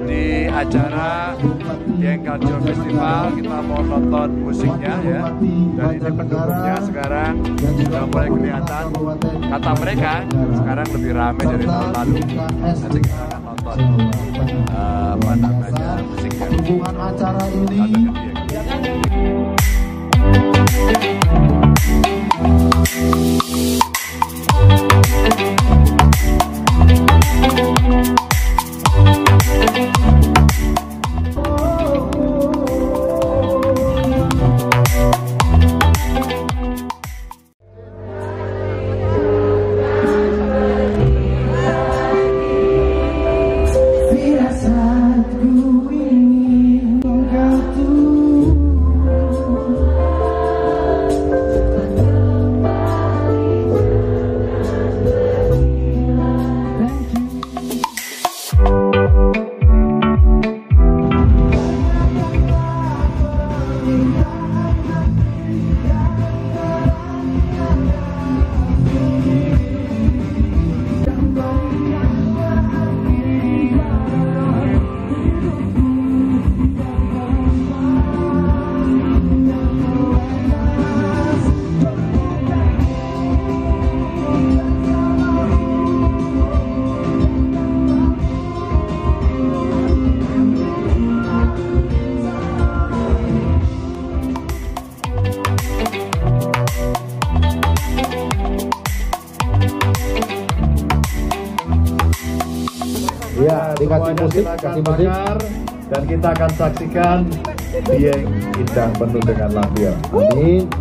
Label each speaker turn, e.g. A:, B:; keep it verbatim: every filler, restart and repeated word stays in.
A: di acara Dieng Culture Festival. Kita mau nonton musiknya ya. Dan ini pendukungnya sekarang sudah mulai kelihatan. Kata mereka sekarang lebih ramai dari tahun lalu. Nanti kita akan nonton uh, apa namanya musiknya.
B: Hubungan acara ini.
C: Ya, dikasih musik, kasih musik,
A: dan kita akan saksikan Dieng Indah penuh dengan lampion.
C: amin.